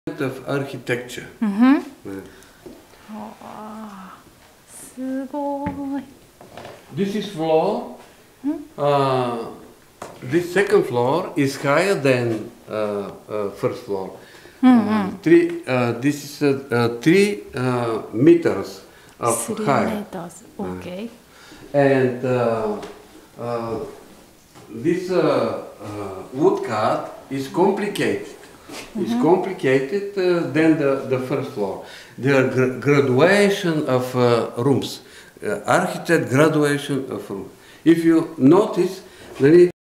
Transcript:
of architecture. This is floor. This second floor is higher than first floor. This is 3 meters of 3 height. meters, okay. And this woodcut is complicated. It's complicated than the first floor. There are graduation of rooms, architect graduation of rooms. If you notice, then